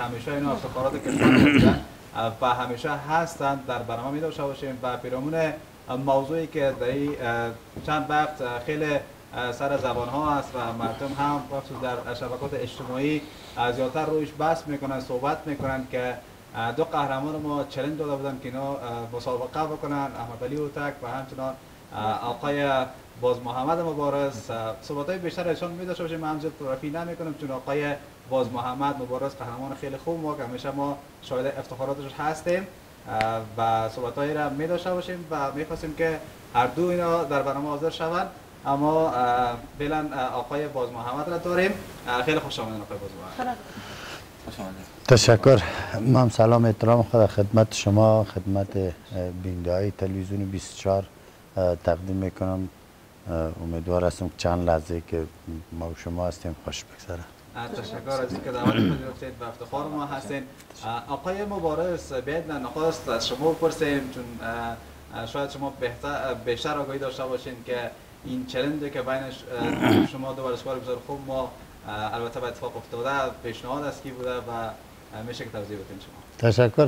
همیشه اینا افتخارات کشور بودن و همیشه هستند در برنامه می داشته باشیم و پیرامون موضوعی که در چند وقت خیلی سر زبان ها است و مردم هم خصوص در شبکات اجتماعی زیادتر رویش بحث میکنن، صحبت میکنن که دو قهرمان ما چالش داده بودن که اینا مسابقه بکنن، احمد علی اوتک و همچنان آقای باز محمد مبارز. صحبت‌های بیشتر ایشان می داشته باشیم، من همینجور تعارفی نمی‌کنم چون آقای باز محمد مبارز قهرمان خیلی خوب ما که همیشه ما شاهد افتخاراتش هستیم و صحبت‌هایی را می داشته باشیم و می‌خواستیم که هر دو اینا در برنامه حاضر شوند. اما فعلا آقای باز محمد را داریم. خیلی خوش آمدید آقای باز محمد. تشکر. من سلام احترام خدا خدمت شما، خدمت بیننده‌های تلویزیون 24 تقدیم میکنم. امیدوار هستم که چند لحظه که ما و شما هستیم خوش بگذره. تشکر از اینکه دعوت پذیرفتید و افتخار ما هستین. آقای مبارز، بیاید نخواست از شما بپرسیم چون شاید شما بیشتر آگاهی داشته باشین که این چالنجی که بین شما دو ورزشکار بسیار خوب ما البته به اتفاق افتاده، پیشنهاد از کی بوده و میشه که توضیح بدین شما؟ تشکر.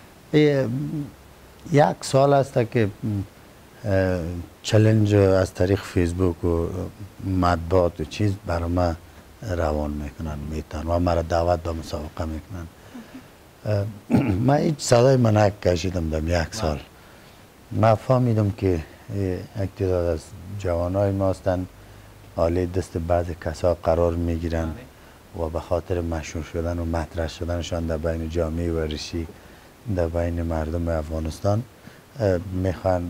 یک سال است که چالش از طریق فیسبوک و مطبوعات و چیز برای ما روان میکنن، میتن و مرا دعوت به مسابقه میکنن. من هیچ صدای منک کشیدم در یک سال. من فهمیدم که یک تعداد از جوانای ما هستند حالی دست بعض کسا قرار میگیرن و به خاطر مشهور شدن و مطرح شدنشان در بین جامعه ورزشی در بین مردم افغانستان میخوان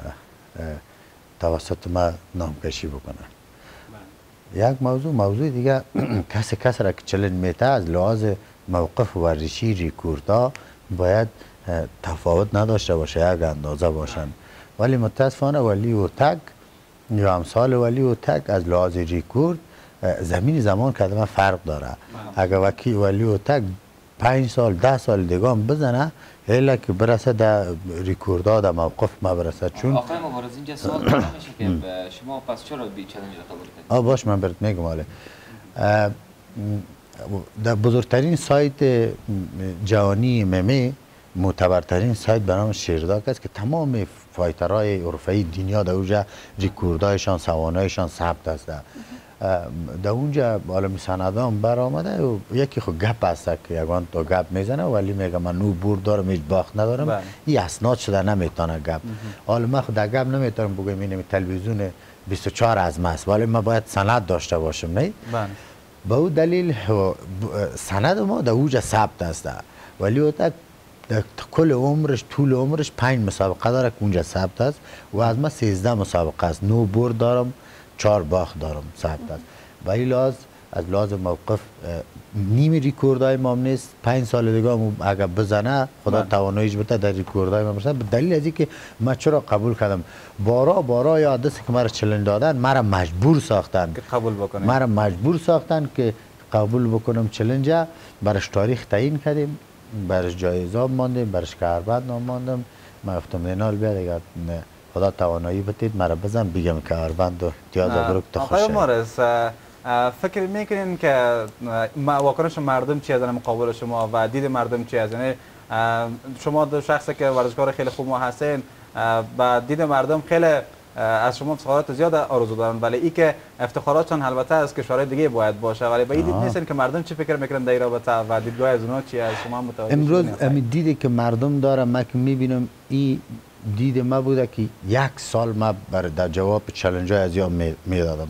توسط ما نامکشی بکنن. یک موضوع دیگه کسی را که چالش میته از لحاظ موقف ورزشی ریکوردها باید تفاوت نداشته باشه، یک اندازه باشن. ولی متاسفانه ولی اوتک یا امثال ولی اوتک از لحاظ ریکورد زمان کدام فرق داره. اگر ولی اوتک 5 سال 10 سال دیگه هم بزنه الا که برسه در ریکوردها در موقف ما برسه. چون آقای مبارز اینجا سوال میشه که شما پس چرا بی چالش قبول کردید؟ باش من برات میگم. حالا در بزرگترین سایت جهانی MMA معتبرترین سایت به نام شیرداک است که تمام فایترهای اروپایی دنیا در اونجا ریکوردهایشان سوانایشان ثبت است. در اونجا حالا سندام برآمده و یکی خود گپ است که یگان تو گپ میزنه ولی میگه من نو برد دارم هیچ باخت ندارم. این اسناد شده نمیتونه گپ. حالا من خود گپ نمیتونم بگم این تلویزیون 24 از ماست ولی ما باید سند داشته باشم نه. به اون دلیل سند ما در اونجا ثبت است ولی اوتک کل عمرش طول عمرش 5 مسابقه داره که اونجا ثبت است و از ما 13 مسابقه است. 9 برد دارم 4 باخت دارم ثبت است. ولی از لحاظ موقف نیم ریکوردهای ما نیست. 5 سال دیگه اگر بزنه خدا تواناییش بده در ریکوردهای ما برسه. به دلیل از اینکه من چرا قبول کردم بارا یا دست که مرا چالش دادن مرا مجبور ساختن که قبول بکنم. مرا مجبور ساختن که قبول بکنم چالش. برش تاریخ تعیین کردیم، برش جایزه ماندیم، برش کاربند ماندم. من گفتم اینال بیاد اگر خدا توانایی بدید مرا بزن بگم کاربند و امتیاز برو تو خوشه. آقای مبارز فکر میکنین که واکنش مردم چی از مقابل شما و دید مردم چی از یعنی شما دو شخصی که ورزشکار خیلی خوب ما هستین و دید مردم خیلی از شما افتخارات زیاد آرزو دارن ولی ای که افتخاراتشان البته از کشورهای دیگه باید باشه ولی به این دید نیستن که مردم چی فکر میکنن در این رابطه و دیدگاه از اونها چی از شما متوجه امروز همین دیدی که مردم دارن من که میبینم این دید ما بوده که یک سال ما در جواب چالش های از یا میدادم.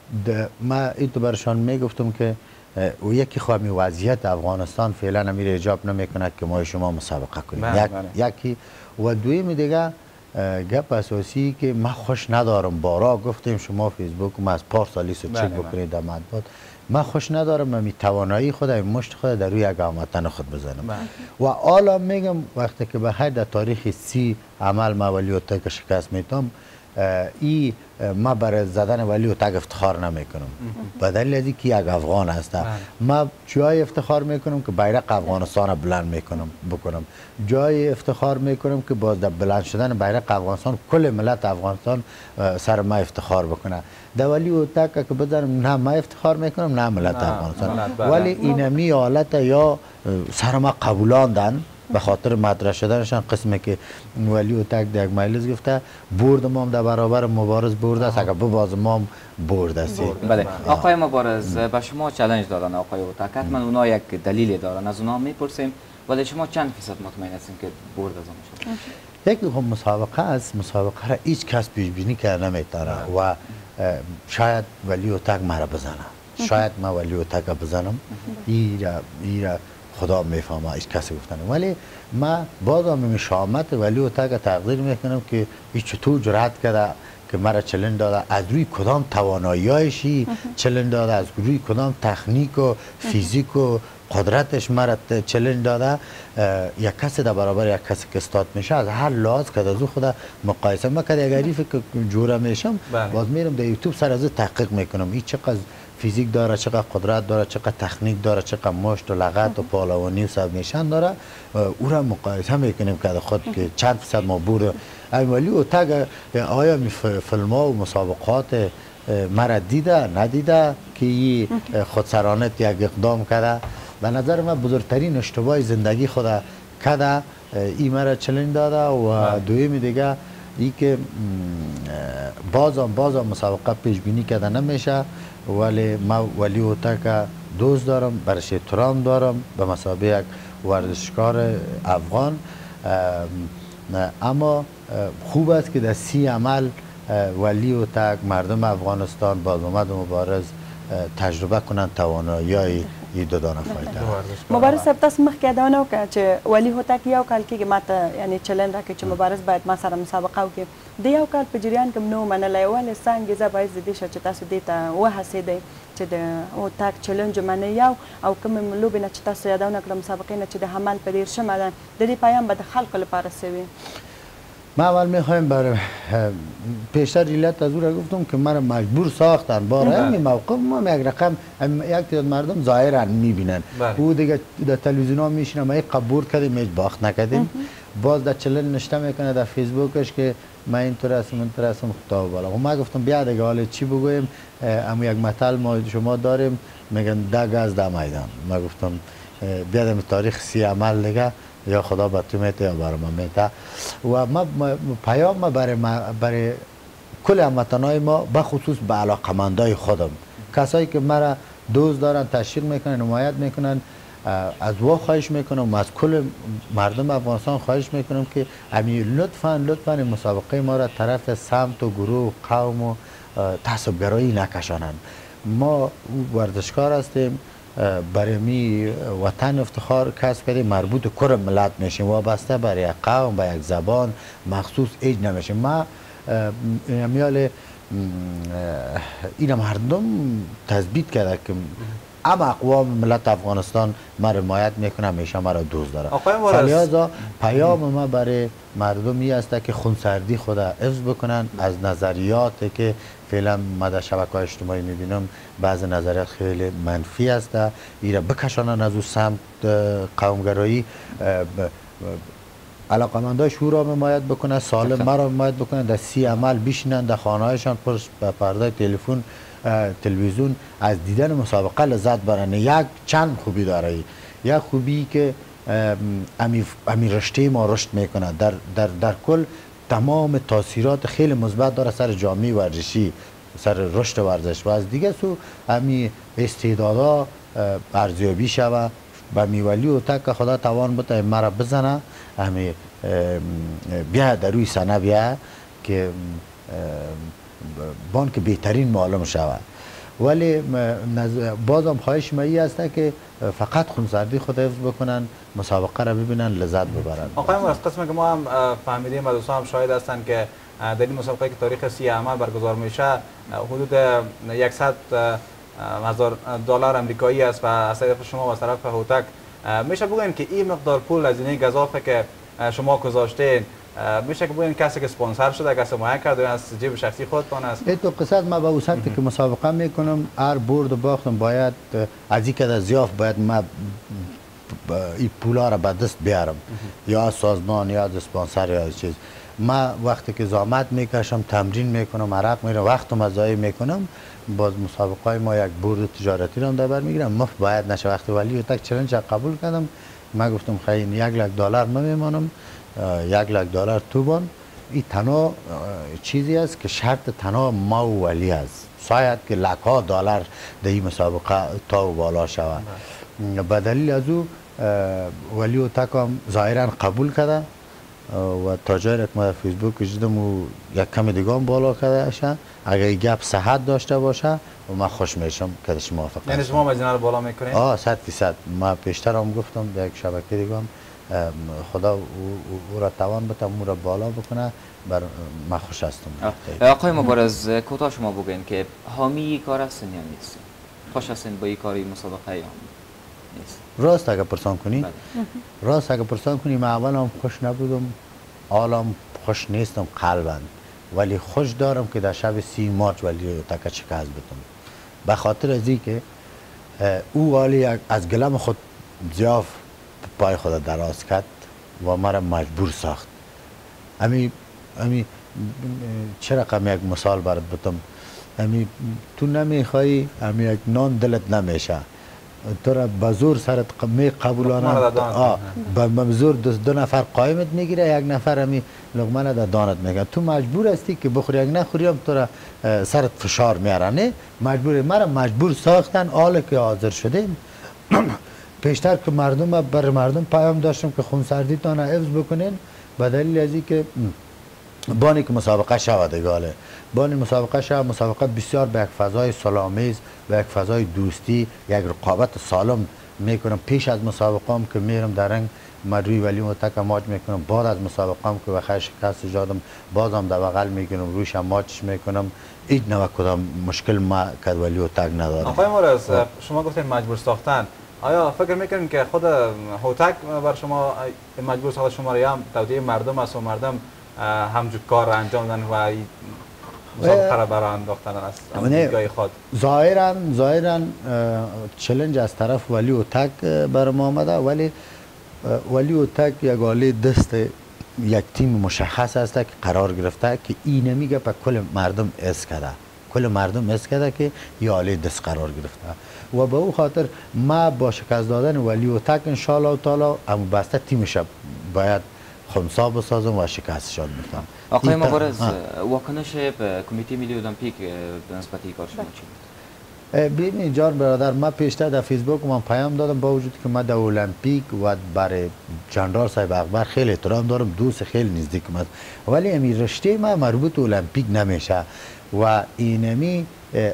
ما این تو برشان میگفتم که و یکی خواهی وضعیت افغانستان فعلا امیر ایجاب نمیکنه که ما شما مسابقه کنیم. یکی و دویم دیگه گپ اساسی که ما خوش ندارم بارا گفتیم شما فیسبوک ما از پارسالی چک بکنید در مطبوعات. من خوش ندارم من توانایی خودم مشت خود در روی یک هموطن خود بزنم و حالا میگم وقتی که به هر تاریخ 30 عمل ما ولی اوتک شکست میتم ای ما برای زدن ولی اوتک افتخار نمیکنم به دلیل از اینکه یک افغان هست. ما جای افتخار میکنم که بیرق افغانستان بلند میکنم بکنم. جای افتخار میکنم که باز در بلند شدن بیرق افغانستان کل ملت افغانستان سر ما افتخار بکنه. در ولی اوتک که بزنم نه ما افتخار میکنم هم نه ملت افغانستان. بله. ولی اینمی حالت یا سر ما قبولاندن به خاطر مطرح شدنشان، قسمی که ولی و تک در یک مجلس گفته برد ما هم در برابر مبارز برد است، اگر بباز ما هم برد است. بله آقای مبارز به شما چالش دادن آقای اوتک، حتما اونا یک دلیل دارن، از اونا میپرسیم، ولی شما چند فیصد مطمئن هستین که برد از اون شد؟ یک هم مسابقه است، مسابقه را هیچ کس پیش بینی کرده نمیتونه و شاید ولی و تک مرا بزنه، شاید ما ولی و تک بزنم، ایرا خدا میفهمه، هیچ کسی گفتن. ولی ما باز هم شامت ولی و تک تقدیر میکنم که هیچ چطور جرأت کرده که مرا چلنج داده، از روی کدام توانایی‌هایشی چلنج داده، از روی کدام تکنیک و فیزیک و قدرتش مرا چلنج داده. یک کسی در برابر یک کسی که استاد میشه از هر لحاظ که از او خود مقایسه میکنم. اگر حریفی که جوره میشم باز میرم در یوتیوب سر از تحقیق میکنم این چقدر فیزیک داره، چقدر قدرت داره، چقدر تکنیک داره، چقدر مشت و لغت و پهلوانی و سب نشان داره، او را مقایسه میکنیم که خود که چند فیصد ما برد. ولی او تگ آیا فیلم ها و مسابقات مرا دیده ندیده که این خودسرانه یک اقدام کرده؟ به نظر من بزرگترین اشتباه زندگی خود کرده، این مرا چلنج داده. و دویمی دیگه ای که بازم مسابقه پیش بینی کرده نمیشه، ولی ما ولی اوتک دوست دارم، برش احترام دارم به مثابه یک ورزشکار افغان، اما خوب است که در 30 عمل ولی اوتک مردم افغانستان باز آمد و مبارز تجربه کنند توانایی ای دو دانه فایده. مبارز صاحب تاسو مخکې یادونه وکړه چې ولی هوتک یو کال کېږي ماته یعنی چلنج راکړي چې مبارز باید ما سره مسابقه وکړي. د یو کال په جریان کې نو منلی، ولې څه انګېزه باعث د دې شوه چې تاسو دې ته وهڅېدئ چې د هوتک چلنج ومنئ یو او کومې لوبې نه چې تاسو یادونه کړه مسابقې نه چې د حمل په 13مه ده، د دې پیام به د خلکو لپاره څه وي؟ ما اول میخوایم برای پیشتر ایلت از او را گفتم که مرا مجبور ساختن برای همین موقع ما یک رقم یک تعداد مردم ظاهرا میبینن، او دیگه در تلویزیون ها میشینم ما یک قبول کردیم هیچ باخت نکردیم، باز در چلن نشته میکنه در فیسبوکش که من اینطور هستم خطاب بالا. و ما گفتم بیا دیگه حالا چی بگویم، اما یک مثل ما شما داریم میگن 10 گز در میدان. ما گفتم بیا در تاریخ 30 عمل دیگه یا خدا به تو میته یا برای ما میته. و ما پیام ما برای کل هموطنای ما بخصوص به علاقمندای خودم، کسایی که مرا دوست دارن، تشویق میکنن، حمایت میکنن، از وا خواهش میکنم و از کل مردم افغانستان خواهش میکنم که لطفاً مسابقه ما را طرف سمت و گروه قوم و تعصبگرایی نکشانند. ما ورزشکار هستیم، برای می وطن افتخار کسب کردیم، مربوط کل ملت میشیم، وابسته برای یک قوم به یک زبان مخصوص ایج نمیشیم. ما امیال این مردم تثبیت کرده که اما اقوام ملت افغانستان ما رو حمایت میکنه، همیشه ما رو دوست داره. لذا پیام ما برای مردمی است که خونسردی خود حفظ بکنن، از نظریاتی که فعلا ما در شبکه‌های اجتماعی میبینم بعض نظریات خیلی منفی است، ایرا بکشانن از او سمت قومگرایی. علاقمندای شور را حمایت بکنه، سالم ما را حمایت بکنه، در 30 عمل بشینن در خانه‌هایشان پشت به پرده تلویزیون از دیدن مسابقه لذت برن. یک چند خوبی داره، یک خوبی که امی رشته ما رشد میکنه، در کل تمام تاثیرات خیلی مثبت داره سر جامعه ورزشی، سر رشد ورزش، و از دیگه سو امی استعدادا ارزیابی شوه و میولی و تک خدا توان بده مرا بزنه، امی بیا در روی سنه بیا که بانک بهترین معلم شود. ولی بازم خواهش مایی است که فقط خونسردی خود حفظ بکنن، مسابقه را ببینن، لذت ببرن. آقای مبارز، قسمی که ما هم فهمیدیم و دوستان هم شاهد هستند که در این مسابقه که تاریخ 30 عمل برگزار میشه حدود 100,000 دلار امریکایی است و از طرف شما و از طرف هوتک میشه بگویم که این مقدار پول از این گزافه که شما گذاشتین میشه که بگویم کسی که اسپانسر شده، کسی حمایت کرده از جیب شخصی خودتان است؟ این تو قصد ما به وسعتی که مسابقه میکنم هر برد و باختم باید از این که زیاف باید ما این پولا را به دست بیارم، یا از سازمان یا از اسپانسر یا از چیز. ما وقتی که زحمت میکشم تمرین میکنم عرق میرم وقت و ضایع میکنم باز مسابقه های ما یک برد تجارتی رو هم در بر میگیرم مفت باید نشه. وقتی ولی تک چالش قبول کردم ما گفتم خیلی $1,00,000 نمیمانم $1,00,000 توبان این تنها چیزی است که شرط تنها ما و ولی است شاید که $100,000 در این مسابقه تا و بالا شود. به دلیل از او ولی و تکم ظاهرا قبول کرده و تا جایی که ما در فیسبوک دیدم و یک کم دیگه هم بالا کرده شه اگر این گپ صحت داشته باشه و من خوش میشم که شما موافق یعنی شما مجنه رو بالا میکنید؟ 100%. ما پیشتر هم گفتم در یک شبکه دیگه هم خدا او را توان بده او را بالا بکنه بر ما خوش هستم. آقای مبارز کوتاه شما بگوین که حامی کار هستین یا نیست؟ خوش هستین با این کاری مسابقه یا نیست؟ راست اگه پرسان کنی راست اگه پرسان کنی من اول هم خوش نبودم حالم خوش نیستم قلبا ولی خوش دارم که در شب 30 مارچ ولی تک شکست بدم به خاطر از این که او حالی از گلم خود زیاف پای خود دراز کرد و مرا مجبور ساخت. امی چه رقم یک مثال برات بتم تو نمیخوای یک نان دلت نمیشه تو را به زور سرت می قبولانه به زور دو نفر قایمت میگیره یک نفر لقمه در دانت میگه تو مجبور هستی که بخوری یک نخوری هم تو را سرت فشار میارنه مجبور مرا مجبور ساختن حالا که حاضر شدیم پیشتر که بر مردم پیام داشتم که خونسردی تان حفظ بکنین به دلیل از که بانی که مسابقه شود گاله بانی مسابقه شود مسابقه بسیار به یک فضای صلح‌آمیز به یک فضای دوستی یک رقابت سالم میکنم پیش از مسابقه هم که میرم در رنگ مدوی ولی متک ماچ میکنم بعد از مسابقه هم که بخیر شکست جادم بازم در بغل میکنم روش ماچش میکنم هیچ نوع کدام مشکل ما کد ولی و تک ندارم. آقای مورز شما گفتین مجبور ساختن آیا فکر میکنین که خود هوتک بر شما مجبور ساخت شما را هم توجیه مردم است و مردم همجور کار را انجام دادن و مسابقه را برای انداختن از دیدگاه خود؟ ظاهرا چلنج از طرف ولی و تک بر ما آمده ولی و تک یک حاله دست یک تیم مشخص است که قرار گرفته که این میگه به کل مردم اس کرده که یه حاله دست قرار گرفته و به او خاطر ما با شکست دادن ولی و تک انشاءالله تعالی اما بسته تیمش باید خونسا بسازم و شکستشان بدم. آقای مبارز واکنش کمیته ملی المپیک به نسبت این کار شما چی بود؟ ببینید جان برادر ما پیشتر در فیسبوک من پیام دادم با وجود که من در المپیک و برای جنرال صاحب اکبر خیلی احترام دارم دوست خیلی نزدیکم است ولی امی رشته ما مربوط المپیک نمیشه و اینمی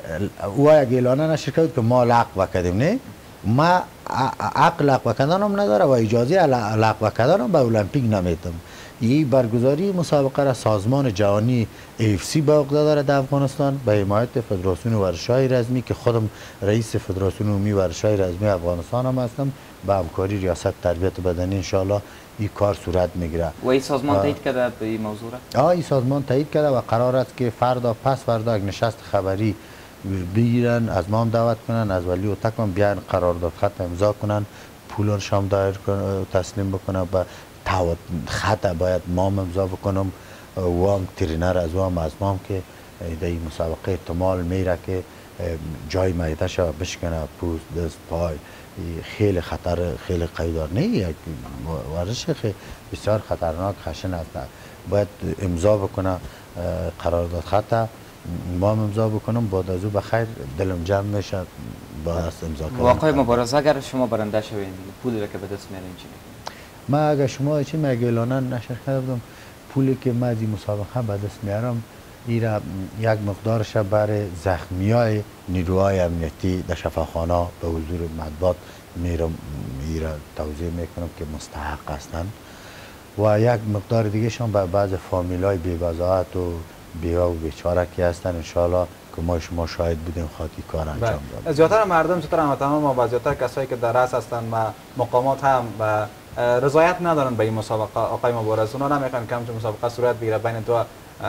او یک اعلانه نشر کرد که ما لغو کردیم نه ما عقل لغو کردنم نداره و اجازه لغو کردنم به المپیک نمیدم. این برگزاری مسابقه را سازمان جهانی AFC به عهده داره در افغانستان به حمایت فدراسیون ورزش‌های رزمی که خودم رئیس فدراسیون عمومی ورزش‌های رزمی افغانستان هم هستم به همکاری ریاست تربیت بدنی انشالله این کار صورت میگیره. و این سازمان تایید کرده به این موضوع را؟ این سازمان تایید کرده و قرار است که پس فردا یک نشست خبری بگیرن از ما هم دعوت کنن از ولی و تکم بیان قرارداد خط امضا کنن پولش هم تسلیم بکنن و خط باید ما امضا بکنم و هم ترینر از و هم از ما هم که در این مسابقه احتمال میره که جای معده شو بشکنه پوست دست پای خیلی خطر خیلی قیدار نه یک ورزش بسیار خطرناک خشن است باید امضا بکنه قرارداد خط ما امضا بکنم بعد از او بخیر دلم جمع میشه با امضا کردن. آقای مبارز اگر شما برنده شوین پولی را که به دست میارین چی میکنید؟ ما اگر شما چی اعلانه نشر کرده بودم پولی که ما از این مسابقه به دست میارم ایرا یک مقدارش برای زخمیای نیروهای امنیتی در شفاخانه به حضور مطبوعات میرم ایرا توضیح میکنم که مستحق هستند و یک مقدار دیگه شان به بعض فامیلای بی‌وضاحت و بیوه و بیچاره که هستن انشاءالله که ما شما شاهد بودیم خاطی کار انجام دادیم. زیادتر مردم چطور هموطنان ما و زیادتر کسایی که در رأس هستن و مقامات هم و رضایت ندارن به این مسابقه آقای مبارز اونا نمیخوان که همچون مسابقه صورت بگیره بین دو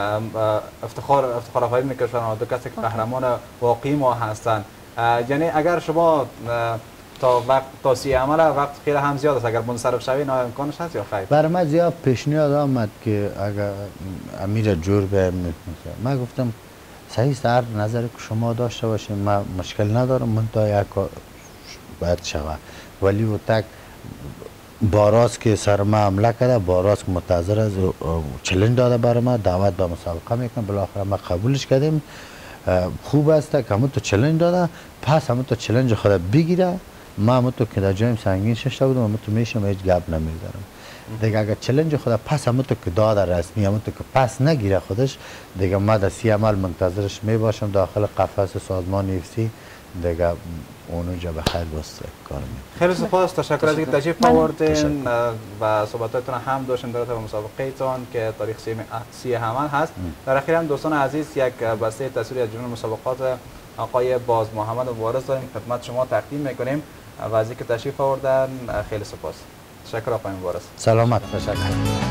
افتخار آفرین کشوران و دو کسی که قهرمان واقعی ما هستن. یعنی اگر شما تا وقت توصیه عمل وقت خیلی هم زیاد است، اگر منصرف شوی نه امکانش هست یا خیر؟ برای من زیاد پیشنهاد آمد که اگر امیر جور به من گفتم صحیح است، هر نظری که شما داشته باشین من مشکل ندارم، من تا یک کار باید شود، ولی و تک باراز که سر ما حمله کرده، باراز که متعذر از چلنج داده برای ما، دعوت به مسابقه میکنم، بالاخره ما قبولش کردیم. خوب است که همون تو چلنج داده، پس همون تو چلنج خود بگیره. ما همون تو که در جایم سنگین ششته بودم، همون تو میشم هیچ گپ نمیدارم دیگه. اگر چلنج خود پس همون تو که داده رسمی، همون تو که پس نگیره خودش دیگه، ما در 30 عمل منتظرش می باشم داخل قفس سازمان UFC دیگه، اونجا به خیر بسته کار می. خیلی سپاس، تشکر از اینکه تشریف آوردین و صحبتاتون هم داشتین در رابطه با مسابقه تان که تاریخ 30 حمل هست. در اخیر هم دوستان عزیز یک بسته تصویری از جمله مسابقات آقای باز محمد مبارز داریم خدمت شما تقدیم میکنیم و از اینکه تشریف آوردن خیلی سپاس. تشکر آقای مبارز. سلامت، تشکر.